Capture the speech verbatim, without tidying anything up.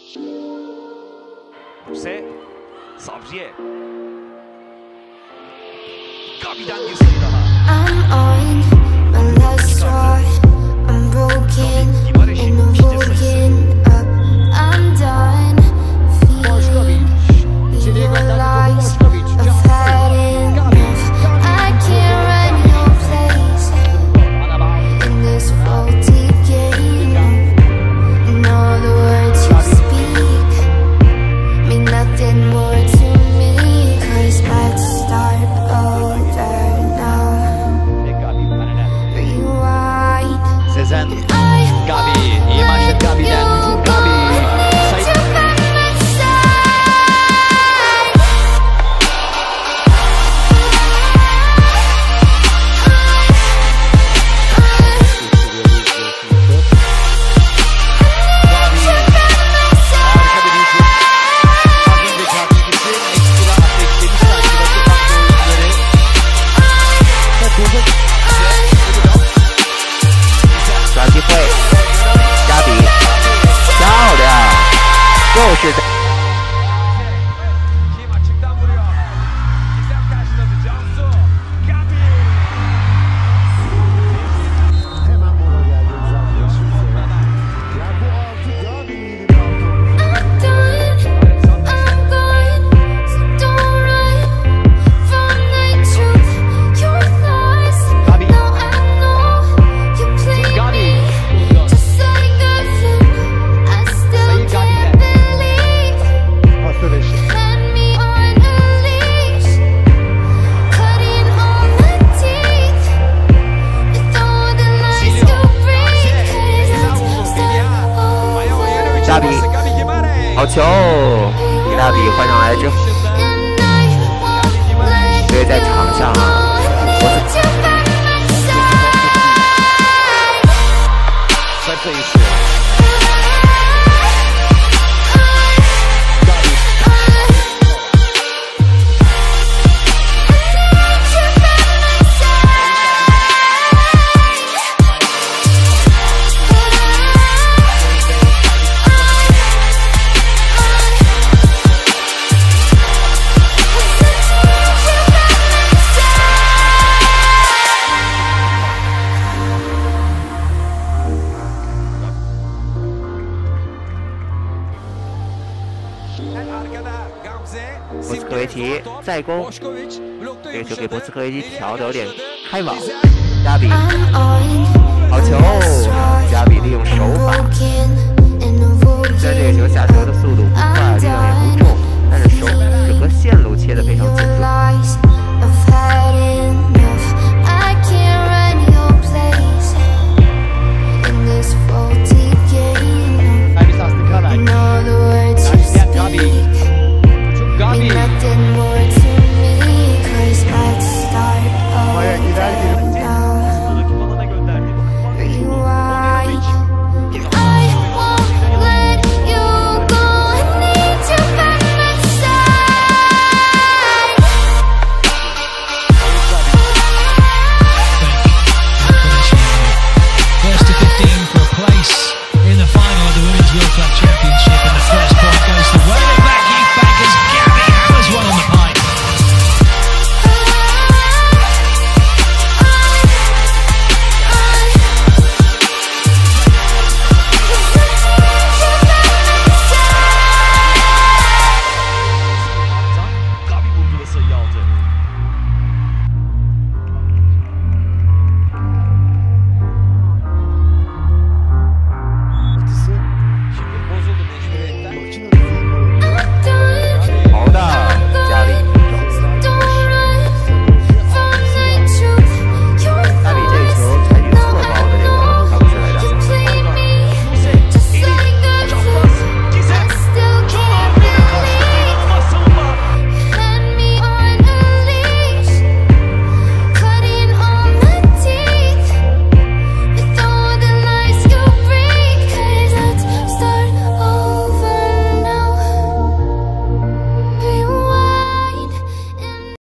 José Savcı'ya. Gabi'den bir sayı daha. I'm on my last straw. I'm broken and woken up. I'm done feeling your lies. I've had enough. I can't run your place in this faulty game. And all the words you speak mean nothing more to me. 'Cause let's start over now. Rewind. Sezen, Gabi, iyi maçlar Gabi'den. Gabi, sayı. Kim açıktan vuruyor. Gizem karşıladı. Cansu. Gabi. Hemen mola geldi uzaklaşırsa. Ya bu altı Gabi'nin bir altı. I'm done, I'm gone, so don't run from the truth. Your lies. Gabi. Now I know you play Gabi. me just like a film. I still can't believe. Pasta beşi. Had me on a leash, cutting all my teeth with all the lies you bring. 'Cause let's start Gabi. over. Gabi Gimares. 好球！大比换上来之后， And I won't let 所以在场上啊，我是 you by my side. 在这一次。 博斯科维奇再攻，这个球给博斯科维奇调的有点开网。加比， I'm on 好球！加比利用手法， broken and 虽然这个 woken 球下球的速度不快，力量也